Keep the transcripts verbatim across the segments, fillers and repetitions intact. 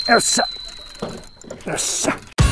よっしゃよっしゃ。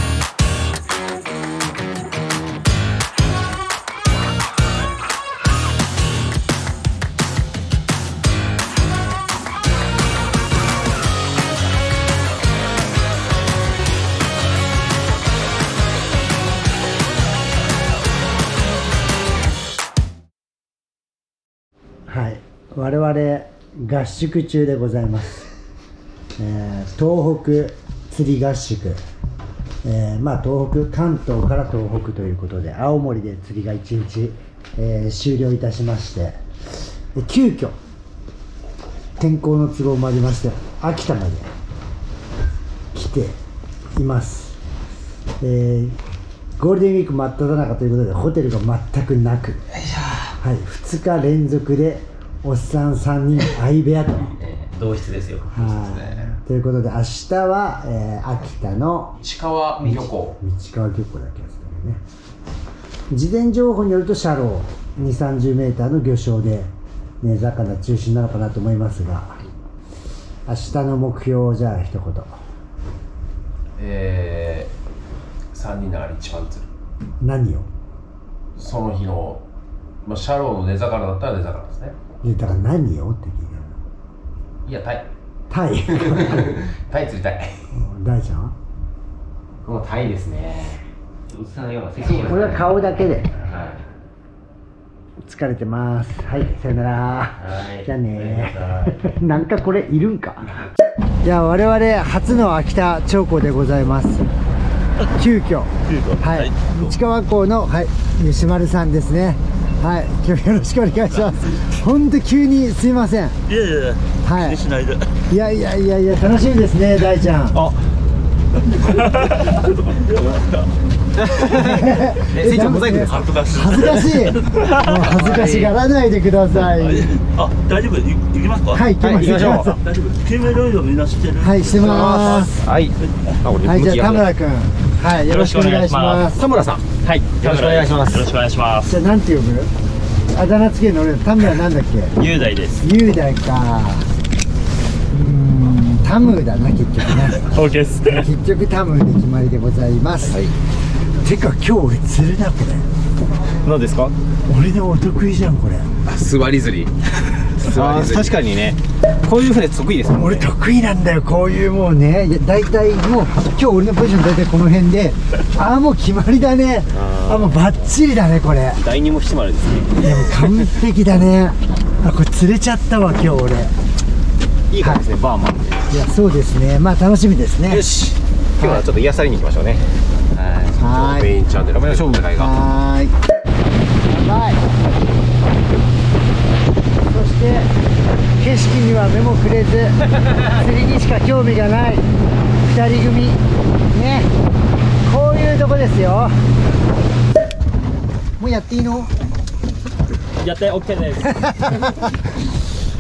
はい、我々合宿中でございます。えー、東北釣り合宿、えー、まあ東北、関東から東北ということで、青森で釣りがいちにち、えー、終了いたしまして、で急遽天候の都合もありまして秋田まで来ています。えー、ゴールデンウィーク真っ只中ということでホテルが全くなく、はい、ふつか連続でおっさんさんにん相部屋と同室ですよ。 はい、ということで明日は、えー、秋田の市川漁港市川漁港だけですね。事前情報によるとシャローにじゅう、さんじゅうメーターの漁礁で、ね、魚中心なのかなと思いますが、明日の目標をじゃあ一言。 えー、さんにんの中で一番釣る。 何を？ その日の、まあ、シャローの根魚だったら根魚ですね。 いやだから何をって聞いたの。 いや、タイ。 タイタイ釣りたい。 大ちゃん？ もうタイですね。薄さのようなセクシーな。 これは顔だけで。 はい。 疲れてます。はい、さよなら。 はい。 じゃあねー。なんかこれいるんか。じゃあ我々初の秋田長江でございます。急遽。 急遽。 はい。市川港のはい吉丸さんですね。はい、今日よろしくお願いします。本当急にすいません。 いやいやいや、 はい。 気にしないで。 いやいやいやいや、楽しみですね、大ちゃん。あ。 え、せいちゃんモザイクですか？ 恥ずかしい。 恥ずかしい。もう恥ずかしがらないでください。 あ、大丈夫、い行きますか？ はい、行きましょう。 大丈夫。救命胴衣をみんな知ってる？ はい、してます。 はい。 はい、じゃあ田村君、はい、よろしくお願いします。 田村さん。はい。よろしくお願いします。 よろしくお願いします。 じゃあなんて呼ぶ？あだ名つけるの俺田村なんだっけ？ 雄大です。 雄大か。うーん、タムだな結局ね。 オーケーです。 結局タムで決まりでございます。はい。てか今日俺釣るなこれ。 何ですか？ 俺のお得意じゃんこれ。 座り釣り。あー、確かにね。こういう船得意ですもんね。 俺得意なんだよこういうもうね。いや大体もう今日俺のポジション大体この辺で、ああもう決まりだね。ああもうバッチリだねこれ。 第二も七丸ですね。 でも完璧だね。あこれ釣れちゃったわ今日俺。 いい感じですね、バーマン。 いやそうですね。まあ楽しみですね。 よし。今日はちょっと癒されに行きましょうね。 はい。 メインチャンネルの勝負狙いが。 はーい。やばい。そして景色には目もくれず釣りにしか興味がないふたり組ね。こういうとこですよ。もうやっていいの？ やって オーケー です。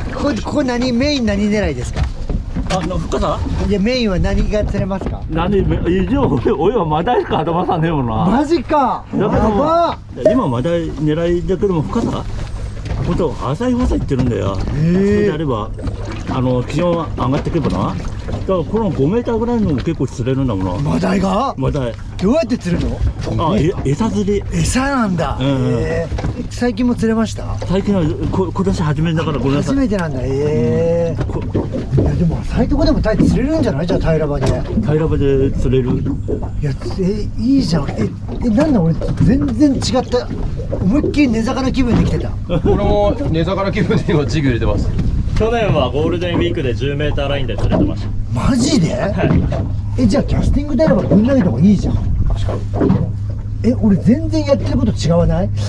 ここここ何メイン何狙いですか？ あの深さ？ いやメインは何が釣れますか？ 何以上俺はまだしか頭さねえもんな。 マジか。 だけどやば今まだ狙いだけども深さ本当浅い深さいってるんだよ。それであればあの気温上がってくればな。だからこのごメーターぐらいのも結構釣れるんだもんな。 マダイが？ マダイ。 どうやって釣るの？ あ、え餌釣り。 餌なんだ。 うん、 えー、最近も釣れました？ 最近はこ今年初めだからごめんなさい。 初めてなんだ。ええー。いやでも浅いとこでもタイ釣れるんじゃない？じゃあ平ら場で。 平ら場で釣れる。 いやえいいじゃん。ええなんだ俺全然違った。思いっきり根魚気分で来てた。 俺も根魚気分で今ジグ入れてます。 去年はゴールデンウィークでじゅうメーターラインで釣れてました。 マジで？はい、えじゃあキャスティングであればぶん投げた方がいいじゃん。 確かに。 え俺全然やってること違わない？ じ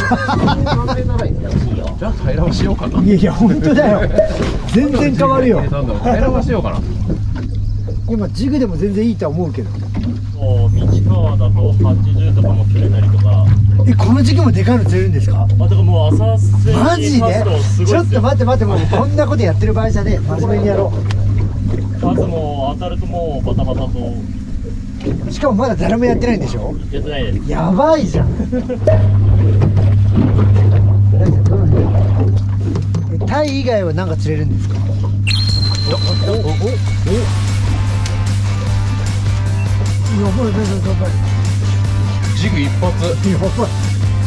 ゃあ平らはしようかな。 いやいや本当だよ。全然変わるよ。 平らはしようかな。 今ジグでも全然いいとは思うけど。 もう道川だとはちじゅうとかも釣れたりとか。 えこの時期もでかいの釣れるんですか？ あだからもう浅瀬にマジで？ちょっと待って待ってもうこんなことやってる場合じゃねえ。真面目にやろう。 まずもう当たるともうバタバタと。 しかもまだ誰もやってないんでしょ？ やってないです。 やばいじゃん。タイ以外は何か釣れるんですか？おおおおやばいやばいやばい。 ジグ一発。 やばい。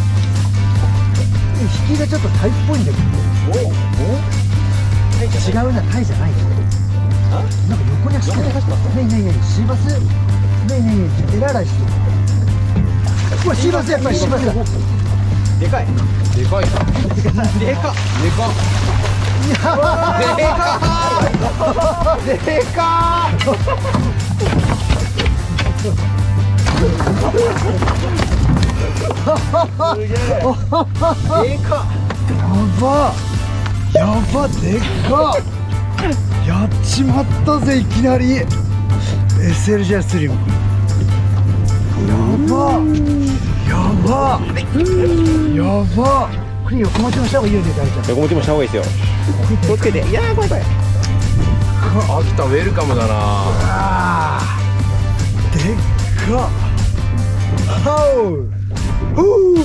引きがちょっとタイっぽいんだけど。おお。違うな、タイじゃない。なんか横に走ってる。ねえねえねえ、シーバス。ねえねえねえ、エラライしてる。うわ、シーバス、やっぱりシーバス。 でかいでかいな。 でかでか。 でかでかやば。やば、でっか。やっちまったぜ、いきなり。エスエルジェー スリム。やば。やば。やば。これ横持ちもした方がいいよね、大ちゃん。 横持ちもした方がいいですよ。気をつけて。いやー、怖い怖い。 秋田ウェルカムだな。 あーでっか。ハウフー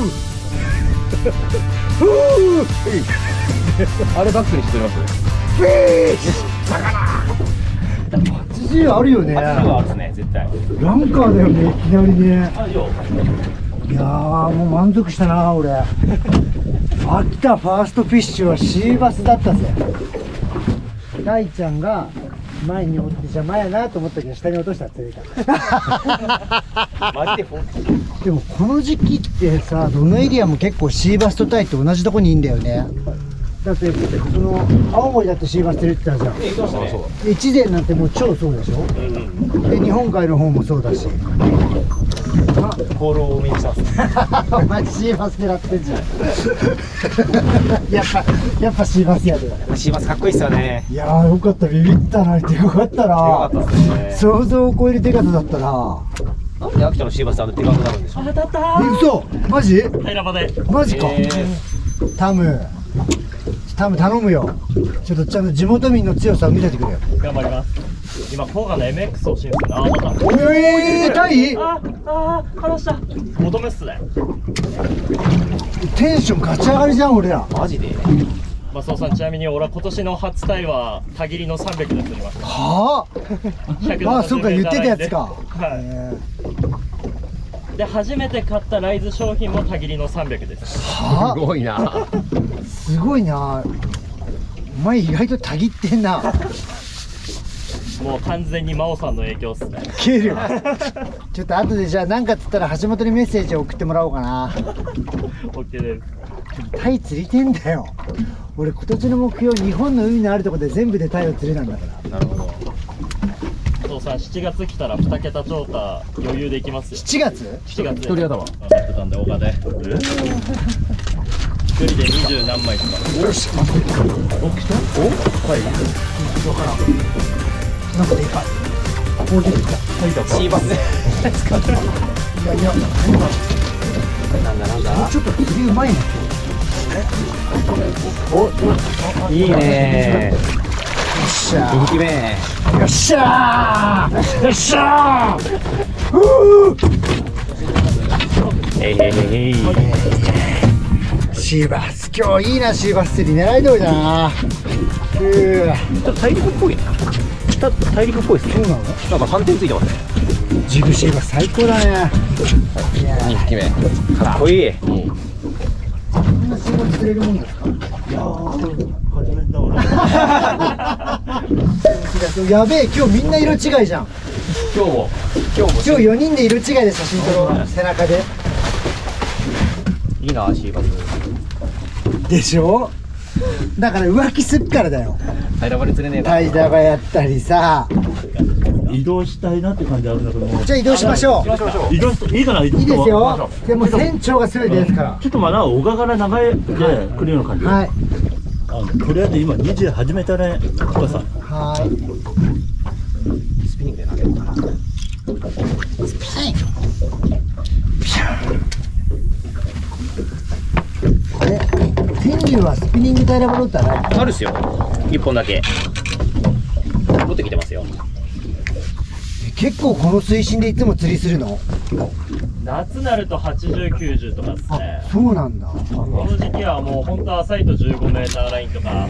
フーあれバックにしてみます。 フィッシュ。はちじゅうあるよね。 あるですね、絶対。 ランカーだよね、いきなりね。 あるよ。 いやー、もう満足したな、俺。秋田ファーストフィッシュはシーバスだったぜ。大ちゃんが前におって邪魔やなと思ったけど、下に落としたら釣れた。 マジでフォー。 でもこの時期ってさ、どのエリアも結構シーバスとタイって同じとこにいんだよね。だってその青森だってシーバス釣れってたじゃん。越前なんてもう超そうでしょ。で日本海の方もそうだし。 コールを多めにしてます。 お前シーバス狙ってんじゃん。やっぱやっぱシーバスやで。 シーバスかっこいいっすよね。 いやーよかった、ビビったな、でかかったな。 でかかったっすね。 想像を超えるでかさだったな。 なんで秋田のシーバスあのでかくなるんでしょう。 当たったえ、嘘マジ平場でマジか。 えタムタム頼むよ。ちょっとちゃんと地元民の強さを見せてくれよ。 頑張ります。今甲賀の エムエックス を進するな。あ当たった。 えー、タイああ離した。求めっすね。 テンションガチ上がりじゃん俺ら。 マジで。 マスオさん、ちなみに俺は今年の初タイはたぎりのさんびゃくで釣りました。 はああ、そうか言ってたやつか。 はえい。で初めて買ったライズ商品もたぎりのさんびゃくです。 ー、はすごいな。 あ、すごいな。お前意外とたぎってんな。 もう完全に真央さんの影響っすね。 ケルちょっと後でじゃあ何かっつったら橋本にメッセージを送ってもらおうかな。 オッケーです。 タイ釣りてんだよ。俺今年の目標、日本の海のあるところで全部でタイを釣れなんだから。 なるほど。 お父さんしちがつ来たらに桁超過余裕でいきますよ。 しちがつしちがつ一人頭。 あやってたんで岡で。一人で二十何枚とか。 おし、待って。お、来た？お？はい。わからん。なんかでかい。こう出てきた。 シーバスで。 いやいや、 なんだなんだ。 ちょっと釣りうまいな。 お、いいねよっしゃー。にひきめ。 ー。よっしゃー。よっしゃー。ふう。 へいへいへい。 シーバス、今日いいな、シーバス釣り狙い通りだな。ふう。 ちょっと大陸っぽいな。ちょっと大陸っぽいですね。 そうなの？ なんかさんてんついてますね。 ジグシーバス最高だね。いやー、 にひきめ。 かっこいい。 こんなシーバス釣れるもんですか？ いやー初めてだ俺。 やべえ、今日みんな色違いじゃん。 今日も。 今日も今日よにんで色違いで写真撮ろう。背中で。 いいなシーバス。 でしょ？だから浮気すっからだよ。 平場で釣れねえか。 タイダバやったりさ。 移動したいなって感じあるんだけども。 じゃあ移動しましょう。 移動していいかな。いいいいですよ。でも船長がすぐですから。 ちょっとまだ小川から長いで来るような感じ。 はい。 あのとりあえず今にじゅう始めたね。深さ。 はい。 スピニングで投げるかな。 あれ、天竜はスピニングタイラバロッターない？ あるっすよ。一本だけ。持ってきてますよ。 結構この水深でいつも釣りするの？ 夏なるとはちじゅう、きゅうじゅうとかですあね。、 そうなんだ。 この時期はもう本当浅いとじゅうごメーターラインとか。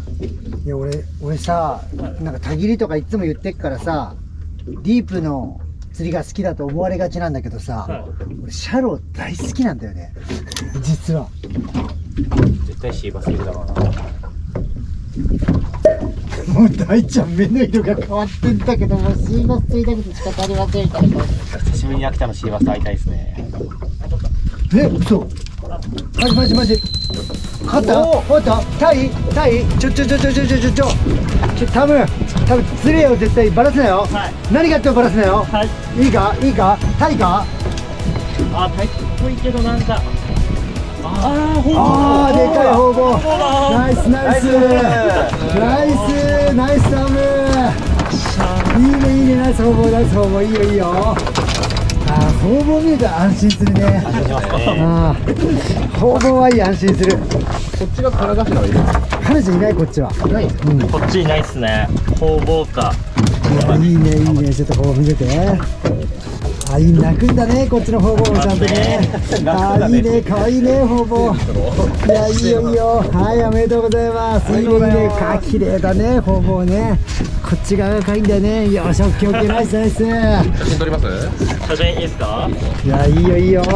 いや俺俺さ、なんかたぎりとかいつも言ってっからさ、ディープの釣りが好きだと思われがちなんだけどさ、 はい、 俺シャロ大好きなんだよね実は。 絶対シーバスいるだろうな。 もう大ちゃん目の色が変わってんだけど、もうシーバス釣りたくて仕方ありませんみたいな。 久しぶりに秋田のシーバスと会いたいですね。 え、嘘。マジマジマジ。勝った？勝った？タイ？タイ？ちょちょちょちょちょちょちょちょ。ちょタム、タム釣れよ絶対バラすなよ。はい、何があってもバラすなよ。はい。いいか？いいか？タイか？ あ、タイっぽいけどなんか。あー、 あー、でかいホウボウ。ナイスナイス。ナイスナイスタム。いいねいいね、ナイスホウボウ、ナイスホウボウ、いいよいいよ。あー、ホウボウ見ると安心するね。安心しますね。あー、ホウボウはいい、安心する。 こっちがカナガシラはいる。 彼女いない、こっちは。いない。うん、 こっちいないっすね。ホウボウか。 いいねいいね、ちょっとホウボウ見せて。あ、いい、泣くんだね、こっちのホウボウもちゃんとね。あ、いいね、可愛いね、ホウボウ。いや、いいよいいよ。はい、おめでとうございます。いいねいいね、か、綺麗だね、ホウボウね。こっち側が可愛いんだよね。よし、オッケーオッケー、ナイスナイス。 写真撮ります？ 写真いいですか？ いや、いいよいいよ。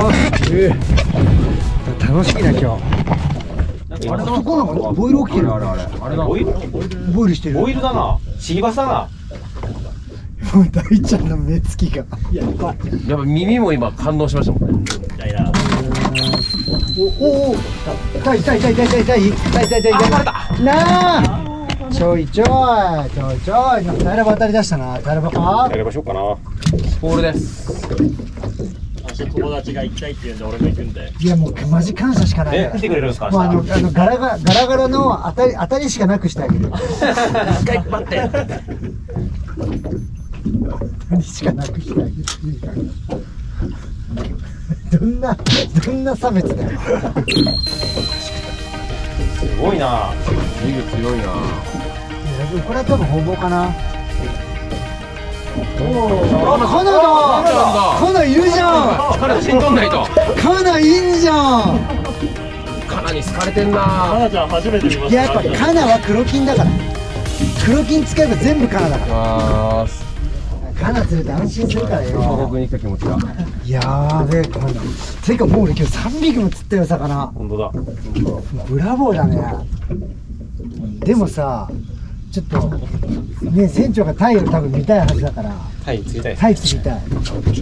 楽しみだ今日。あれ、そこなんかボイル起きてる。あれあれあれだ。ボイル？ボイルしてる。 ボイルだな。シーバスだな。 もう大ちゃんの目つきが。 やっぱ耳も今感動しましたもんね。 痛いな。 おおお。痛い痛い痛い痛い痛い痛い痛い痛い痛い痛い。なあ。ちょいちょいちょいちょい。タイラバ当たり出したな。タイラバか。 やりましょうかな。 ポールです。 私友達が行きたいって言うんで俺も行くんで。 いやもうマジ感謝しかない。 え、来てくれるんですか？ もうあのあのガラガラガラガラの当たり当たりしかなくしてあげる。 一回待って。 何しかなくしてあげる。どんなどんな差別だよ。 すごいな。 リグ強いな。 いやでもこれは多分ホウボウかな。おお、カナだ。カナいるじゃん。 カナ写真撮んないと。 カナいいんじゃん。 カナに好かれてんな。 カナちゃん初めて見ました。 いややっぱカナは黒金だから。黒金使えば全部カナだから。 ああ。 カナ釣れて安心するからよ。 東北に来た気持ちが。 やーべえカナ。てかもう俺今日さんびきも釣ったよ魚。 本当だ。 ブラボーだね。でもさ、ちょっとね船長がタイを多分見たいはずだから。 タイ釣りたい。 タイ釣りたい。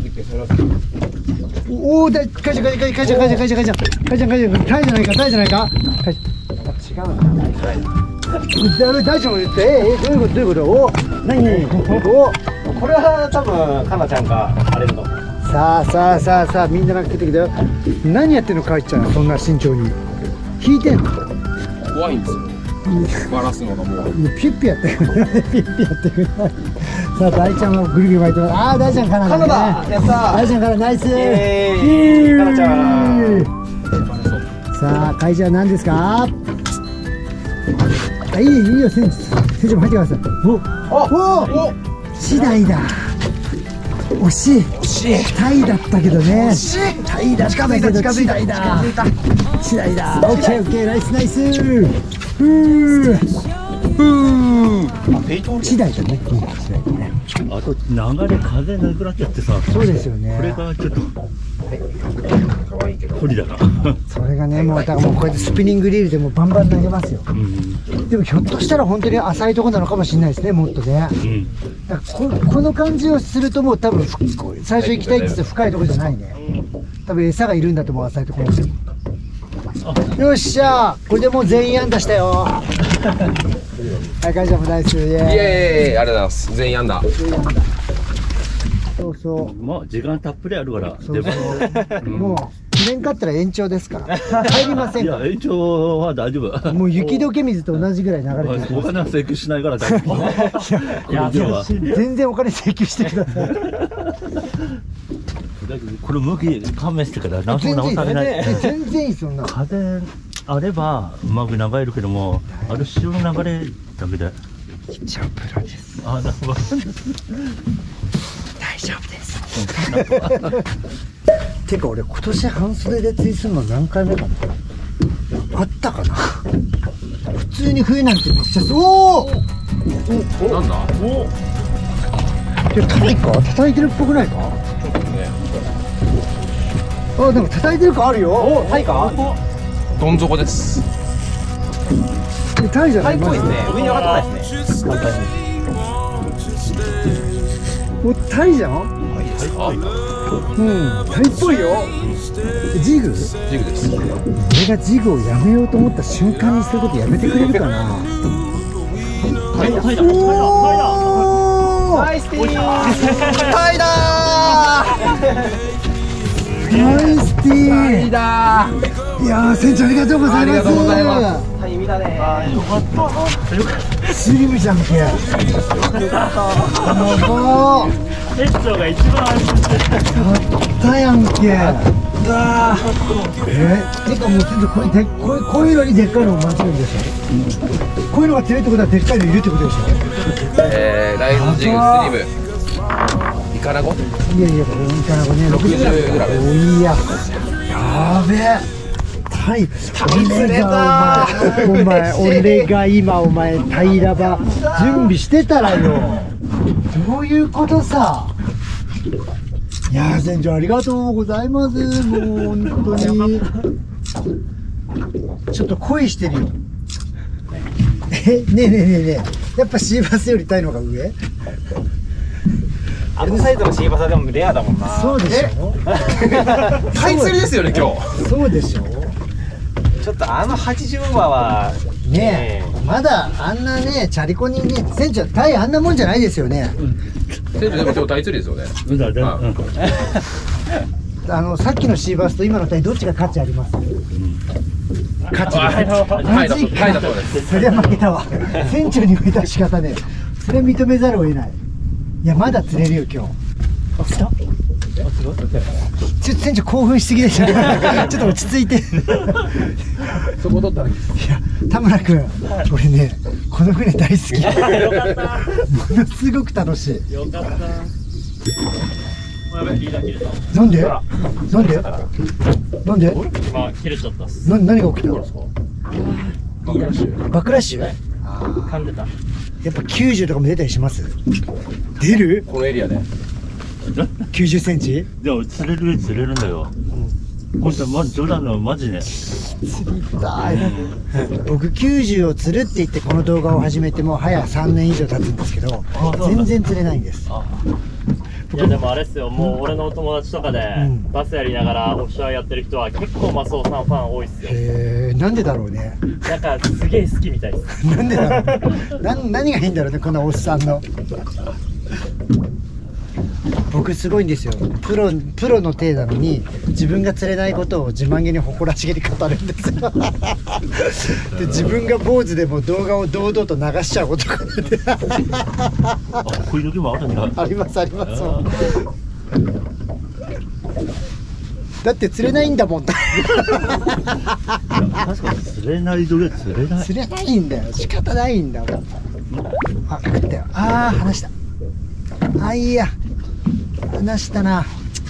おお、だい、カイちゃんカイちゃんカイちゃんカイちゃんカイちゃんカイちゃんカイちゃんカイちゃんカイちゃんタイじゃないかタイじゃないか。カイちゃん。あ、違うな。ダメ、大ちゃんも言って、えー、どういうことどういうこと。お、何何。お。 これは多分カナちゃんがあれだと思う。 さあさあさあさあ、みんなが来てきたよ。何やってんのカイちゃん、そんな慎重に引いてんの。 怖いんですよ。バラすのがもう。 ピッピやってくれない。ピッピやってくれない。さあ大ちゃんもぐるぐる巻いてます。ああ大ちゃんカナダね。 カナダやったー。 大ちゃんからナイス。イエーイ。カナちゃん。 さあカイちゃん何ですか。あ、いいよいいよ、船長船長も入ってください。おおお。次第だ。惜しい。惜しい。タイだったけどね。惜しい。タイだったけど次第だ。次第だ。オッケーオッケー、ナイスナイス。ふう。ふう。次第だね。 あと流れ風なくなっちゃってさ。 そうですよね。 これがちょっと。不利だな。 それがね、もうだからもうこうやってスピニングリールでもうバンバン投げますよ。うん、でもひょっとしたら本当に浅いところなのかもしれないですね、もっとね。うん、だからこ, この感じをするともう多分最初行きたいって言って深いところじゃないね。多分餌がいるんだと思う、浅いところに。よっしゃー、これでもう全員安打したよ。はい、会社もナイス。イエーイ。 イエーイ、ありがとうございます。全員安打。 そうそう。 まあ時間たっぷりあるから。 そうそう。もう記念勝ったら延長ですから。入りませんから。 いや延長は大丈夫。 もう雪解け水と同じぐらい流れてる。 お金は請求しないから大丈夫。 いや全然お金請求してください。 これ向き勘弁してから何も直されない。 全然いい、そんな。 風あればうまく流れるけども、ある潮の流れだけで。 一応プロです。 あ、なるほど。 大丈夫です。てか俺今年半袖で釣りするの何回目かな。あったかな。普通に冬なんてめっちゃ。おお。 なんだ。お。 でタイか叩いてるっぽくないか。あ、なんか叩いてるかあるよ。 お、タイか？ どん底です。 えタイじゃない。 タイっぽいですね。上に上がってこないですね。簡単に。 お、タイじゃん。 あ、 うん、タイっぽいよ。ジグ？ ジグです。 俺がジグをやめようと思った瞬間にそういうことやめてくれるかな。 タイだタイだタイだタイだ。 ナイスティー。 タイだナイスティー。 ー。タイだー。 いやー、船長ありがとうございます。 ありがとうございまタイ見たね。 よかったよかっスリムじゃんけ。やばー。 た。船長が一番安心してる。 だやんけ。だー。えー、てかもう船長これでこうこういうのにでっかいのを混ぜるんでしょ。こういうのが強いってことはでっかいのいるってことでしょ。 えー、ライズジグスリムイカナゴいやいや、これいかなこね、ろくじゅうグラム。おいや、やべえ。タイ、タイ釣れた。お前、俺が今お前タイラバ準備してたらよ。どういうことさ。いやー、船長ありがとうございます。もう本当に。ちょっと恋してるよ。え、ねえねえねえねえ。やっぱシーバスよりタイの方が上？ あのサイズのシーバサでもレアだもんな。 そうでしょ。 タイ釣りですよね今日。 そうでしょ。 ちょっとあのはちじゅうオーバーはねえ、まだあんなね、チャリコにね、船長、タイあんなもんじゃないですよね。 船長でも今日タイ釣りですよね。 うんだね。 あうんあの、さっきのシーバスと今のタイ、どっちが価値あります？価値あが。 タイだとタイだそうです。 それは負けたわ。船長に負けたら仕方ねえ。それは認めざるを得ない。いや、まだ釣れるよ、今日。あ、来た？ちょっと船長興奮しすぎでしょ。ちょっと落ち着いて。 そこ取ったらいいです。 いや、田村君、俺ね、この船大好き。 よかったものすごく楽しい。 よかった。やべリーダー切れた。 なんで？なんで？なんで？ 今切れちゃったっす。 な、何が起きた？ バックラッシュ。 バックラッシュ？ 噛んでた。 やっぱきゅうじゅうとかも出たりします？出る？ このエリアで。 きゅうじゅっセンチ？ でも釣れる釣れるんだよ。これマジ冗談のマジね。 釣りたい。僕きゅうじゅうを釣るって言ってこの動画を始めてもう早さんねん以上経つんですけど、全然釣れないんです。 いやでもあれっすよ、もう俺の友達とかでうんバスやりながらオフショアやってる人は結構マスオさんファン多いっすよ。 へえ、なんでだろうね。 なんかすげえ好きみたいです。 なんでだろう。な何がいいんだろうね、このおっさんの。僕すごいんですよ。プロプロの体なのに自分が釣れないことを自慢げに誇らしげに語るんですよ。で自分が坊主でも動画を堂々と流しちゃうことがあ、こういう時もあるんだ。 ありますあります。だって釣れないんだもん。 確かに釣れない時は釣れない。 釣れないんだよ。仕方ないんだもん。あ、食ったよ。あー、離した。あ、いいや。離したな。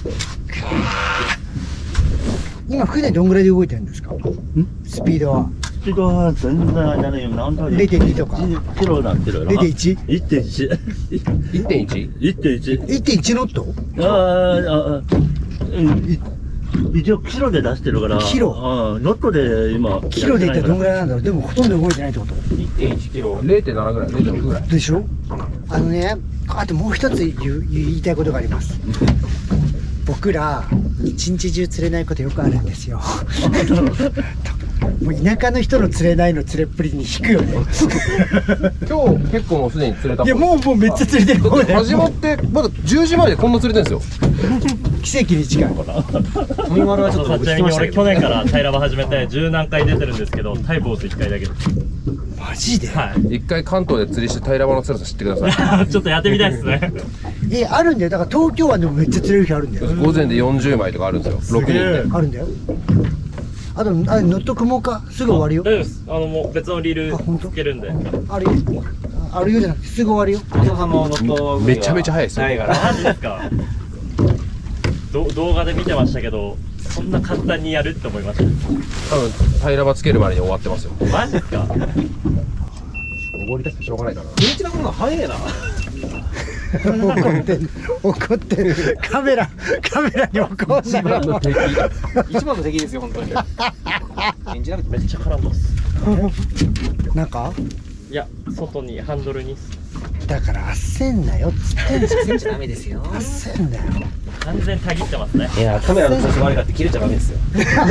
今船どんぐらいで動いてるんですか？スピードはスピードは全然あれだね。なんだれいてんに とかいちキロなってるよな。 れいてんいち？ いってんいちいってんいち？ いってんいちいってんいち ノット？ あーあーうんい一応キロで出してるからキロあーノットで今キロでいったらどんぐらいなんだろう。でもほとんど動いてないってこといってんいち キロ、れいてんなな ぐらい、れいてんろく ぐらい。 でしょ。あのね、あともう一つ言う言いたいことがあります。僕ら一日中釣れないことよくあるんですよ。もう田舎の人の釣れないの釣れっぷりに引くよね。 今日結構もうすでに釣れた。 いやもうもうめっちゃ釣れてる。もうね始まってまだじゅうじまえでこんな釣れてるんですよ。 奇跡に近い。 海丸はちょっとちなみに俺去年からタイラバ始めて十何回出てるんですけど、タイボーズいっかいだけです。 マジで？ は一回関東で釣りして平らばの辛さ知ってください。 い。ちょっとやってみたいですね。 え、あるんだよ。だから東京湾でもめっちゃ釣れる日あるんだよ。 午前でよんじゅうまいとかあるんですよ。ろくにんで。 あるんだよ。あと、あれ乗っとくもうかすぐ終わるよ。 大丈夫です。あのもう別のリーあ本当ルつけるんで。 あるよ。あるよじゃなくてすぐ終わるよ。 藤尾さんのノットめちゃめちゃ速いですよないからマジですか。ど動画で見てましたけど、そんな簡単にやるって思いました。 多分平らばつけるまでに終わってますよ。 マジですか。 登りたくてしょうがないからな。 電池なものが早いな。 怒ってる怒ってるカメラカメラに怒んな一番の敵。 一番の敵ですよ本当に。電池なくてめっちゃ絡んどっす。 なんかいや、外にハンドルにだから焦んなよっつってんじゃん。 焦っちゃダメですよ。 焦んなよ。 完全たぎってますね。 いやカメラの調子悪いからって切れちゃダメですよ。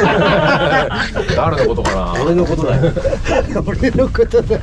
誰のことかな。 俺のことだよ。 俺のことだよ。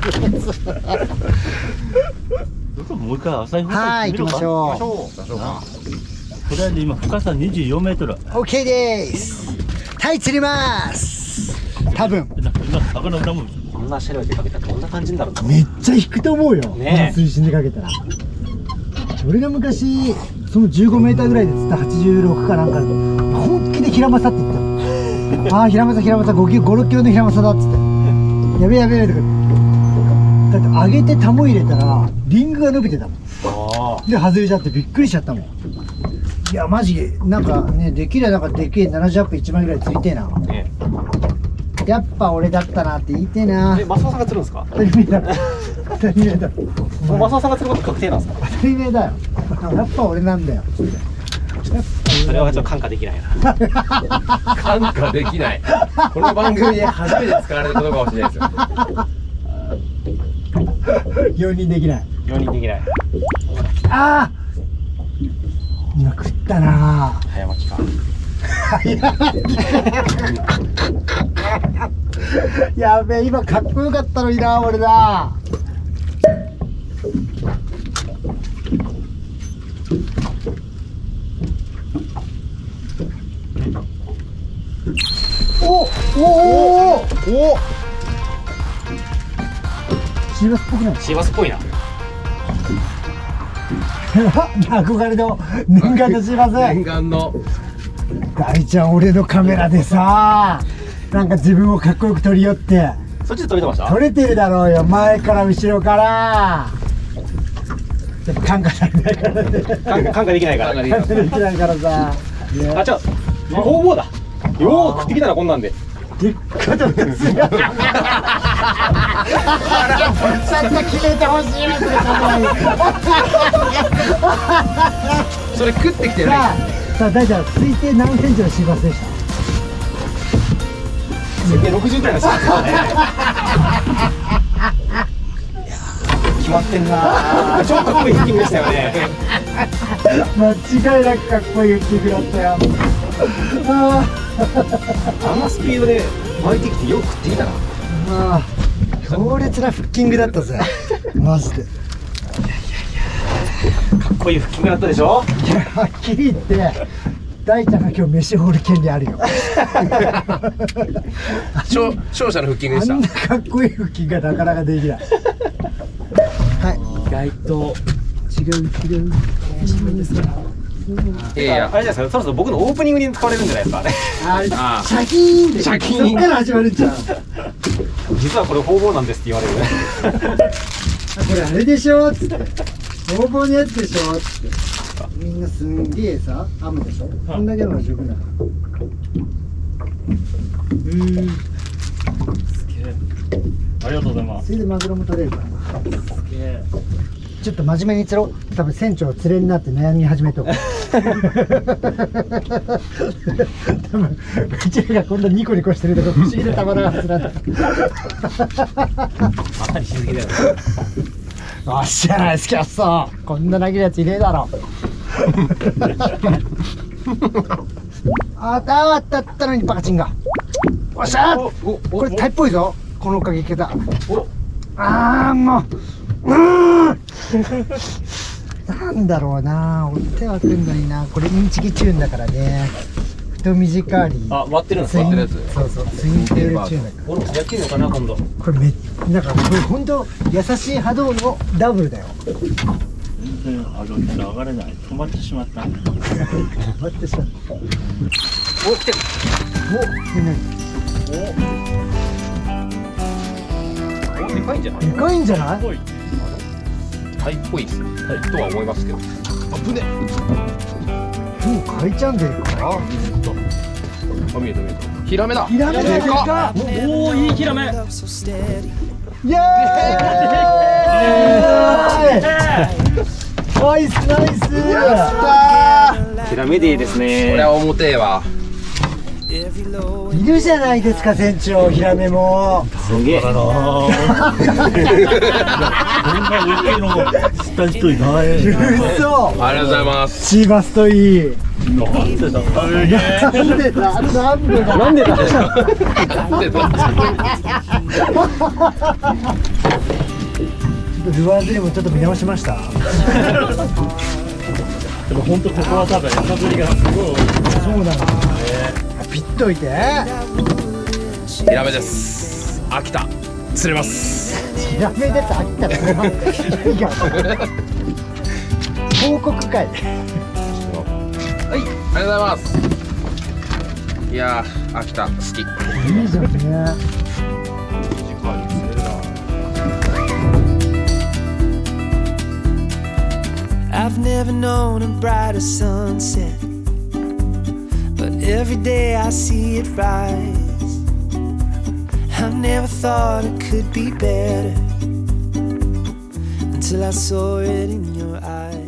もう一回浅い方はい行きましょう。 行きましょうか。 とりあえず今深さにじゅうよんメートル。 OK ですはい釣ります多分今魚裏もこんなシャレでかけたらどんな感じになるんだろう。 めっちゃ引くと思うよ、 ねえ水深でかけたら。俺が昔そのじゅうごメーターぐらいで釣ったはちじゅうろくかなんかだと本気でヒラマサって言ったの。ああヒラマサヒラマサごキロごろっキロのヒラマサだっつってやべやべやべとかだって上げてタモ入れたらリングが伸びてたもん。 あで外れちゃってびっくりしちゃったもん。いやマジなんかねできればなんかでけえななじゅうアップいちまんぐらいついてえな。 あ。ねやっぱ俺だったなって言いてえな。 え、マスオさんが釣るんですか。 当たり前だ当たり前だもうマスオさんが釣ること確定なんですか。 当たり前だよやっぱ俺なんだよ。 それはちょっと感化できないな。 感化できない。この番組で初めて使われることかもしれないですよ。 容認できない。 容認できない。 ああ今食ったな。 早巻きか。 やべえ今かっこよかったのにな俺だ。おおおおおシーバスっぽくない。 シーバスっぽいな。 憧れの念願のシーバス。 念願の大ちゃん俺のカメラでさなんか自分をかっこよく撮り寄ってそっちで撮れてました。 撮れてるだろうよ前から後ろからでも感化されないからね感化感化できないから。 感化できないからさねあ、じゃあ工房だ。よー食ってきたなこんなんで。 でっかとですよそんな決めてほしいわけそれ食ってきてさない。 あさあ大ちゃん推定何センチのシーバスでした。 設定ろくじゅうくらいのシーバスだね。決まってんな。超かっこいいフッキングでしたよね。 間違いなくかっこいいフッキングだったよ。ああんなスピードで巻いてきてよく食ってきたな。 あ強烈なフッキングだったぜマジで。 かっこいいフッキングだったでしょ。 いやはっきり言って大ちゃんが今日飯掘る権利あるよ勝勝者のフッキングでしあんなた。 かっこいいフッキングがなかなかできないはい意外と違う違ういやいやあれじゃないですか。そろそろ僕のオープニングに使われるんじゃないですかね。 あれシああャキーンでシャキーンそっから始まるんじゃんあ実はこれ方々なんですって言われる。 これあれでしょっつって工房のやつでしょっつってみんなすんげえさ編むでしょこんだけのが十分だからうんすげえ。ありがとうございます。 それでマグロも取れるからすげえ。 ちょっと真面目に釣ろう。多分船長釣れになって悩み始めとく多分うちらがこんなニコニコしてるとこ不思議でたまらんはずなんだまさにしすぎだよ。 よっしゃないすきゃっそこんな投げるやついねえだろあたったったのにバカチンがおっしゃこれタイっぽいぞこのおかげいけたあーもううーんなんだろうな追ってはくんのになこれインチキチューンだからね太短いあ、割ってるんですか。 ツイン割ってるやつそうそうツインテールチューンだから俺もやってみようかな今度。 これめなんかこれ本当優しい波動のダブルだよ全然上が上がれない。止まってしまった。 待ってしまったお、来てる。 おでお、でかいんじゃない。 でかいんじゃないぽい。 タイっぽいですね。とは思いますけど。あぶね。 もう変えちゃうんだよかあ見えた見えた。ヒラメだ。 ヒラメだでかっでかっおお、いいヒラメ。 イエーイナイスナイス。 ヒラメディですね。 これは重てえわ。 いるじゃないですか船長、ヒラメも。 すげえ。 こんな大きいのも釣った人いない。 嘘。 ありがとうございます。 シーバスといい。 なんでだ。 なんでだなんでだなんでだ。 なんでだ。 ルアーズリもちょっと見直しました。 でも本当ここは多分餌釣りがすごい。 そうなの。ピッといて。 ヒラメです。秋田釣れます。 ヒラメです。秋田釣れます。いや報告会。 はい、ありがとうございます。いやー、秋田好き。 いいじゃんね。 I've never known a brighter sunset, but every day I see it rise. I never thought it could be better until I saw it in your eyes.